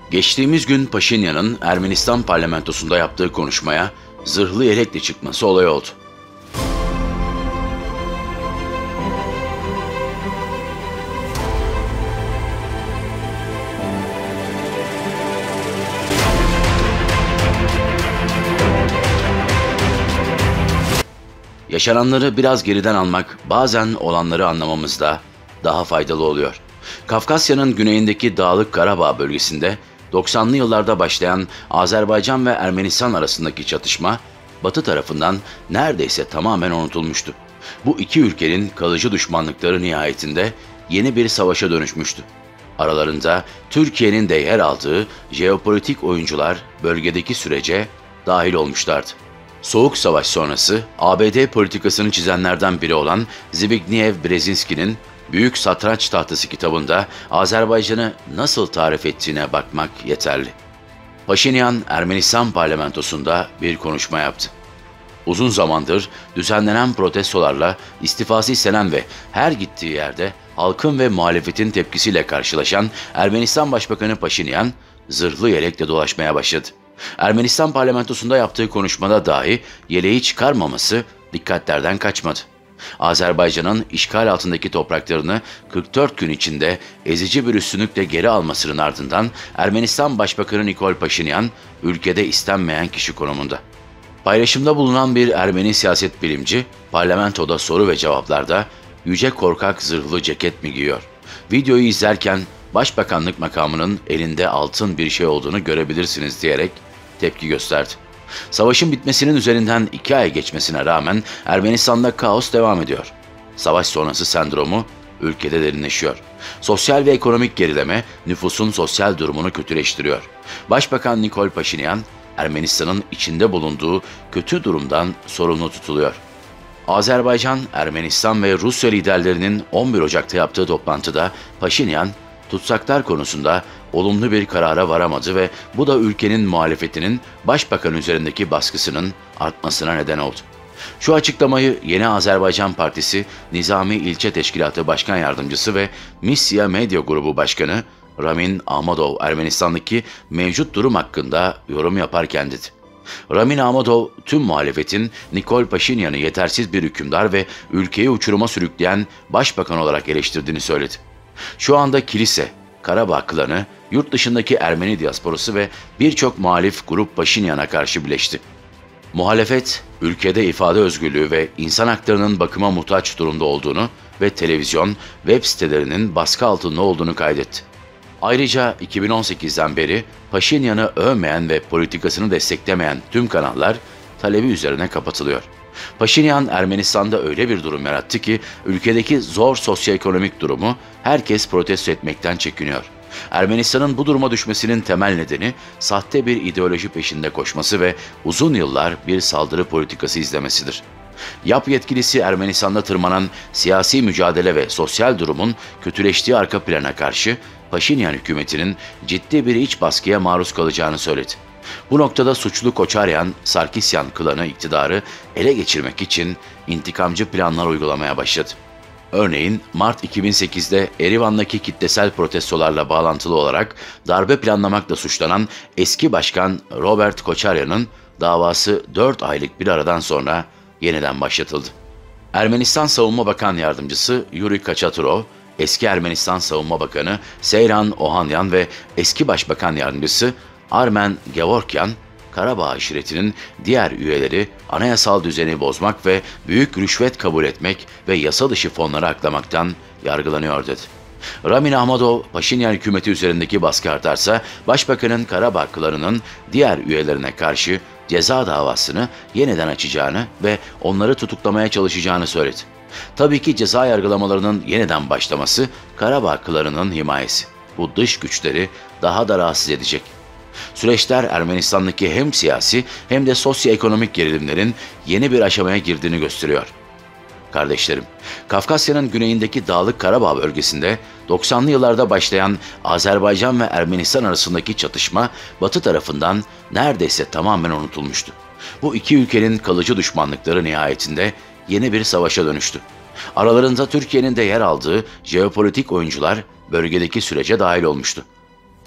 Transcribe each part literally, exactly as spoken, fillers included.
Geçtiğimiz gün Paşinyan'ın Ermenistan parlamentosunda yaptığı konuşmaya zırhlı yelekle çıkması olay oldu. Yaşananları biraz geriden almak bazen olanları anlamamızda daha faydalı oluyor. Kafkasya'nın güneyindeki Dağlık Karabağ bölgesinde doksanlı yıllarda başlayan Azerbaycan ve Ermenistan arasındaki çatışma Batı tarafından neredeyse tamamen unutulmuştu. Bu iki ülkenin kalıcı düşmanlıkları nihayetinde yeni bir savaşa dönüşmüştü. Aralarında Türkiye'nin de yer aldığı jeopolitik oyuncular bölgedeki sürece dahil olmuşlardı. Soğuk Savaş sonrası A B D politikasını çizenlerden biri olan Zbigniew Brzezinski'nin Büyük Satranç Tahtası kitabında Azerbaycan'ı nasıl tarif ettiğine bakmak yeterli. Paşinyan, Ermenistan parlamentosunda bir konuşma yaptı. Uzun zamandır düzenlenen protestolarla istifası istenen ve her gittiği yerde halkın ve muhalefetin tepkisiyle karşılaşan Ermenistan Başbakanı Paşinyan, zırhlı yelekle dolaşmaya başladı. Ermenistan parlamentosunda yaptığı konuşmada dahi yeleği çıkarmaması dikkatlerden kaçmadı. Azerbaycan'ın işgal altındaki topraklarını kırk dört gün içinde ezici bir üstünlükle geri almasının ardından Ermenistan Başbakanı Nikol Paşinyan, ülkede istenmeyen kişi konumunda. Paylaşımda bulunan bir Ermeni siyaset bilimci, parlamentoda soru ve cevaplarda yüce korkak zırhlı ceket mi giyiyor? Videoyu izlerken Başbakanlık makamının elinde altın bir şey olduğunu görebilirsiniz diyerek tepki gösterdi. Savaşın bitmesinin üzerinden iki ay geçmesine rağmen Ermenistan'da kaos devam ediyor. Savaş sonrası sendromu ülkede derinleşiyor. Sosyal ve ekonomik gerileme nüfusun sosyal durumunu kötüleştiriyor. Başbakan Nikol Paşinyan, Ermenistan'ın içinde bulunduğu kötü durumdan sorumlu tutuluyor. Azerbaycan, Ermenistan ve Rusya liderlerinin on bir Ocak'ta yaptığı toplantıda Paşinyan, tutsaklar konusunda olumlu bir karara varamadı ve bu da ülkenin muhalefetinin başbakan üzerindeki baskısının artmasına neden oldu. Şu açıklamayı Yeni Azerbaycan Partisi Nizami İlçe Teşkilatı Başkan Yardımcısı ve Misya Medya Grubu Başkanı Ramin Ahmadov Ermenistan'daki mevcut durum hakkında yorum yaparken dedi. Ramin Ahmadov, tüm muhalefetin Nikol Paşinyan'ı yetersiz bir hükümdar ve ülkeyi uçuruma sürükleyen başbakan olarak eleştirdiğini söyledi. Şu anda kilise, Karabağ klanı, yurt dışındaki Ermeni diasporası ve birçok muhalif grup Paşinyan'a karşı birleşti. Muhalefet, ülkede ifade özgürlüğü ve insan haklarının bakıma muhtaç durumda olduğunu ve televizyon, web sitelerinin baskı altında olduğunu kaydetti. Ayrıca iki bin on sekizden beri Paşinyan'ı övmeyen ve politikasını desteklemeyen tüm kanallar talebi üzerine kapatılıyor. Paşinyan, Ermenistan'da öyle bir durum yarattı ki ülkedeki zor sosyoekonomik durumu herkes protesto etmekten çekiniyor. Ermenistan'ın bu duruma düşmesinin temel nedeni sahte bir ideoloji peşinde koşması ve uzun yıllar bir saldırı politikası izlemesidir. YAP yetkilisi Ermenistan'da tırmanan siyasi mücadele ve sosyal durumun kötüleştiği arka plana karşı Paşinyan hükümetinin ciddi bir iç baskıya maruz kalacağını söyledi. Bu noktada suçlu Koçaryan, Sarkisyan klanı iktidarı ele geçirmek için intikamcı planlar uygulamaya başladı. Örneğin Mart iki bin sekizde Erivan'daki kitlesel protestolarla bağlantılı olarak darbe planlamakla suçlanan eski başkan Robert Koçaryan'ın davası dört aylık bir aradan sonra yeniden başlatıldı. Ermenistan Savunma Bakan Yardımcısı Yuri Kaçaturov, eski Ermenistan Savunma Bakanı Seyran Ohanyan ve eski Başbakan Yardımcısı Armen Gevorkyan, Karabağ aşiretinin diğer üyeleri anayasal düzeni bozmak ve büyük rüşvet kabul etmek ve yasa dışı fonları aklamaktan yargılanıyor dedi. Ramin Ahmadov, Paşinyan hükümeti üzerindeki baskı artarsa Başbakanın Karabağ klanının diğer üyelerine karşı ceza davasını yeniden açacağını ve onları tutuklamaya çalışacağını söyledi. Tabii ki ceza yargılamalarının yeniden başlaması Karabağ klanının himayesi. Bu dış güçleri daha da rahatsız edecek. Süreçler Ermenistan'daki hem siyasi hem de sosyoekonomik gerilimlerin yeni bir aşamaya girdiğini gösteriyor. Kardeşlerim, Kafkasya'nın güneyindeki Dağlık Karabağ bölgesinde doksanlı yıllarda başlayan Azerbaycan ve Ermenistan arasındaki çatışma Batı tarafından neredeyse tamamen unutulmuştu. Bu iki ülkenin kalıcı düşmanlıkları nihayetinde yeni bir savaşa dönüştü. Aralarında Türkiye'nin de yer aldığı jeopolitik oyuncular bölgedeki sürece dahil olmuştu.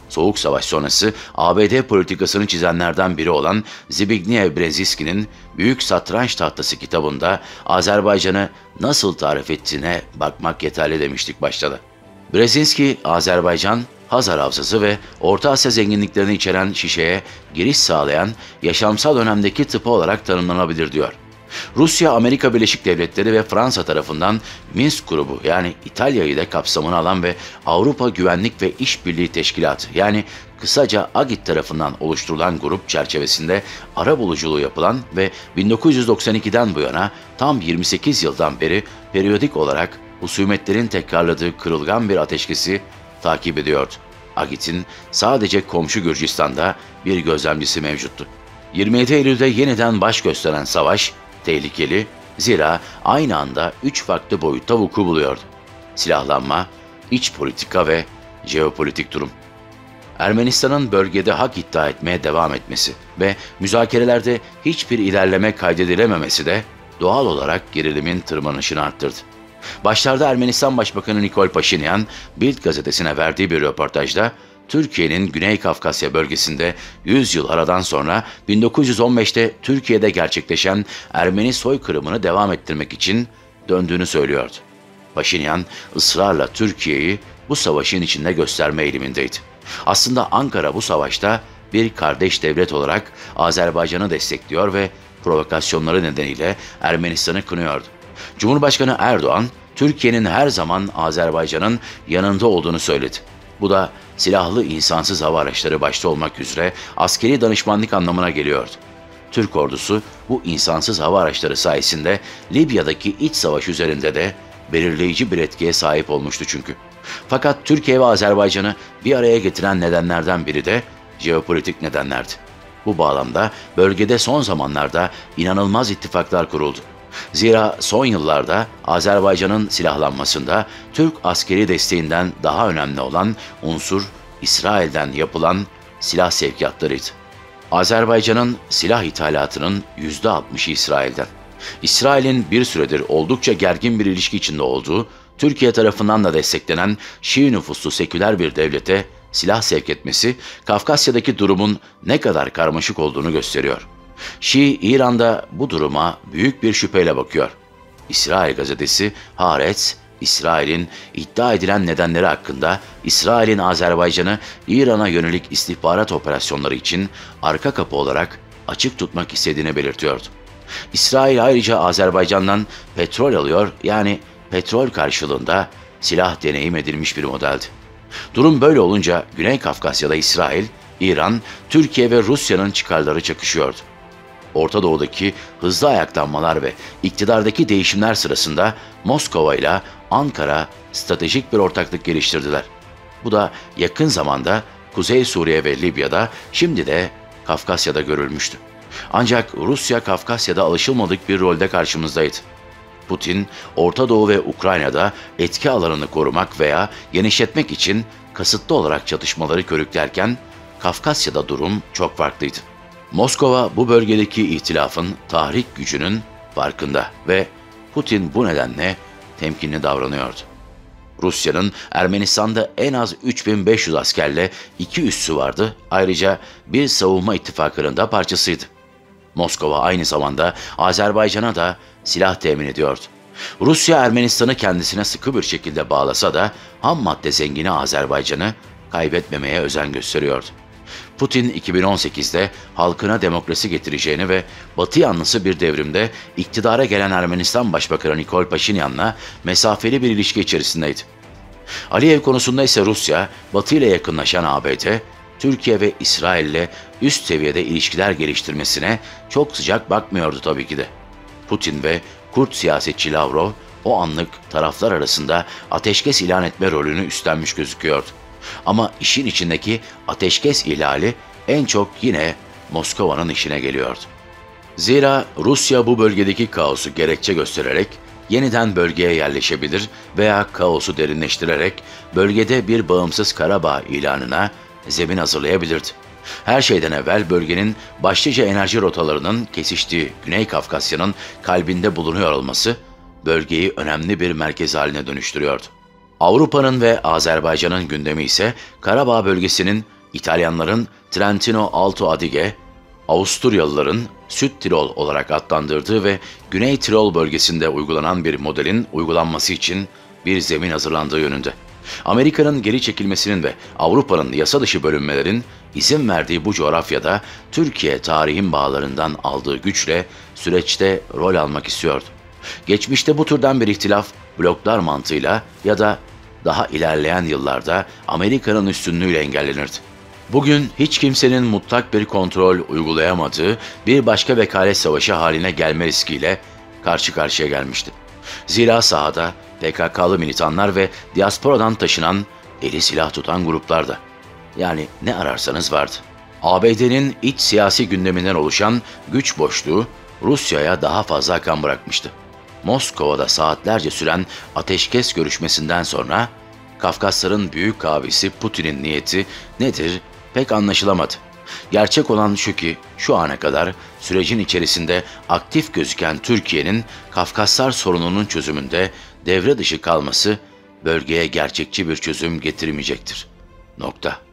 Soğuk Savaş sonrası A B D politikasını çizenlerden biri olan Zbigniew Brzezinski'nin Büyük Satranç Tahtası kitabında Azerbaycan'ı nasıl tarif ettiğine bakmak yeterli demiştik başta da. Brzezinski, Azerbaycan, Hazar Havzası ve Orta Asya zenginliklerini içeren şişeye giriş sağlayan yaşamsal önemdeki tıpı olarak tanımlanabilir diyor. Rusya, Amerika Birleşik Devletleri ve Fransa tarafından Minsk grubu yani İtalya'yı da kapsamına alan ve Avrupa Güvenlik ve İşbirliği Teşkilatı yani kısaca AGİT tarafından oluşturulan grup çerçevesinde arabuluculuğu yapılan ve bin dokuz yüz doksan ikiden bu yana tam yirmi sekiz yıldan beri periyodik olarak husumetlerin tekrarladığı kırılgan bir ateşkesi takip ediyordu. AGİT'in sadece komşu Gürcistan'da bir gözlemcisi mevcuttu. yirmi yedi Eylül'de yeniden baş gösteren savaş tehlikeli, zira aynı anda üç farklı boyutta vuku buluyordu. Silahlanma, iç politika ve jeopolitik durum. Ermenistan'ın bölgede hak iddia etmeye devam etmesi ve müzakerelerde hiçbir ilerleme kaydedilememesi de doğal olarak gerilimin tırmanışını arttırdı. Başlarda Ermenistan Başbakanı Nikol Paşinyan, Bild gazetesine verdiği bir röportajda, Türkiye'nin Güney Kafkasya bölgesinde yüz yıl aradan sonra bin dokuz yüz on beşte Türkiye'de gerçekleşen Ermeni soykırımını devam ettirmek için döndüğünü söylüyordu. Paşinyan ısrarla Türkiye'yi bu savaşın içinde gösterme eğilimindeydi. Aslında Ankara bu savaşta bir kardeş devlet olarak Azerbaycan'ı destekliyor ve provokasyonları nedeniyle Ermenistan'ı kınıyordu. Cumhurbaşkanı Erdoğan, Türkiye'nin her zaman Azerbaycan'ın yanında olduğunu söyledi. Bu da silahlı insansız hava araçları başta olmak üzere askeri danışmanlık anlamına geliyordu. Türk ordusu bu insansız hava araçları sayesinde Libya'daki iç savaş üzerinde de belirleyici bir etkiye sahip olmuştu çünkü. Fakat Türkiye ve Azerbaycan'ı bir araya getiren nedenlerden biri de jeopolitik nedenlerdi. Bu bağlamda bölgede son zamanlarda inanılmaz ittifaklar kuruldu. Zira son yıllarda Azerbaycan'ın silahlanmasında Türk askeri desteğinden daha önemli olan unsur İsrail'den yapılan silah sevkiyatlarıydı. Azerbaycan'ın silah ithalatının yüzde altmışı İsrail'den. İsrail'in bir süredir oldukça gergin bir ilişki içinde olduğu, Türkiye tarafından da desteklenen Şii nüfuslu seküler bir devlete silah sevk etmesi, Kafkasya'daki durumun ne kadar karmaşık olduğunu gösteriyor. Şii, İran'da bu duruma büyük bir şüpheyle bakıyor. İsrail gazetesi Haaretz, İsrail'in iddia edilen nedenleri hakkında İsrail'in Azerbaycan'ı İran'a yönelik istihbarat operasyonları için arka kapı olarak açık tutmak istediğini belirtiyordu. İsrail ayrıca Azerbaycan'dan petrol alıyor, yani petrol karşılığında silah deneyim edilmiş bir modeldi. Durum böyle olunca Güney Kafkasya'da İsrail, İran, Türkiye ve Rusya'nın çıkarları çakışıyordu. Orta Doğu'daki hızlı ayaklanmalar ve iktidardaki değişimler sırasında Moskova ile Ankara stratejik bir ortaklık geliştirdiler. Bu da yakın zamanda Kuzey Suriye ve Libya'da, şimdi de Kafkasya'da görülmüştü. Ancak Rusya Kafkasya'da alışılmadık bir rolde karşımızdaydı. Putin, Orta Doğu ve Ukrayna'da etki alanını korumak veya genişletmek için kasıtlı olarak çatışmaları körüklerken, Kafkasya'da durum çok farklıydı. Moskova bu bölgedeki ihtilafın tahrik gücünün farkında ve Putin bu nedenle temkinli davranıyordu. Rusya'nın Ermenistan'da en az üç bin beş yüz askerle iki üssü vardı, ayrıca bir savunma ittifakının da parçasıydı. Moskova aynı zamanda Azerbaycan'a da silah temin ediyordu. Rusya Ermenistan'ı kendisine sıkı bir şekilde bağlasa da ham madde zengini Azerbaycan'ı kaybetmemeye özen gösteriyordu. Putin iki bin on sekizde halkına demokrasi getireceğini ve Batı yanlısı bir devrimde iktidara gelen Ermenistan Başbakanı Nikol Paşinyan'la mesafeli bir ilişki içerisindeydi. Aliyev konusunda ise Rusya, Batı ile yakınlaşan A B D, Türkiye ve İsrail ile üst seviyede ilişkiler geliştirmesine çok sıcak bakmıyordu tabii ki de. Putin ve Kürt siyasetçi Lavrov, o anlık taraflar arasında ateşkes ilan etme rolünü üstlenmiş gözüküyordu. Ama işin içindeki ateşkes ihlali en çok yine Moskova'nın işine geliyordu. Zira Rusya bu bölgedeki kaosu gerekçe göstererek yeniden bölgeye yerleşebilir veya kaosu derinleştirerek bölgede bir bağımsız Karabağ ilanına zemin hazırlayabilirdi. Her şeyden evvel bölgenin başlıca enerji rotalarının kesiştiği Güney Kafkasya'nın kalbinde bulunuyor olması bölgeyi önemli bir merkez haline dönüştürüyordu. Avrupa'nın ve Azerbaycan'ın gündemi ise Karabağ bölgesinin İtalyanların Trentino Alto Adige, Avusturyalıların Süd Tirol olarak adlandırdığı ve Güney Tirol bölgesinde uygulanan bir modelin uygulanması için bir zemin hazırlandığı yönünde. Amerika'nın geri çekilmesinin ve Avrupa'nın yasa dışı bölünmelerin izin verdiği bu coğrafyada Türkiye tarihin bağlarından aldığı güçle süreçte rol almak istiyordu. Geçmişte bu türden bir ihtilaf bloklar mantığıyla ya da daha ilerleyen yıllarda Amerika'nın üstünlüğüyle engellenirdi. Bugün hiç kimsenin mutlak bir kontrol uygulayamadığı bir başka vekalet savaşı haline gelme riskiyle karşı karşıya gelmişti. Zira sahada P K K'lı militanlar ve diasporadan taşınan, eli silah tutan gruplar da. Yani ne ararsanız vardı. A B D'nin iç siyasi gündeminden oluşan güç boşluğu Rusya'ya daha fazla kan bırakmıştı. Moskova'da saatlerce süren ateşkes görüşmesinden sonra Kafkasların büyük abisi Putin'in niyeti nedir pek anlaşılamadı. Gerçek olan şu ki şu ana kadar sürecin içerisinde aktif gözüken Türkiye'nin Kafkaslar sorununun çözümünde devre dışı kalması bölgeye gerçekçi bir çözüm getirmeyecektir. Nokta.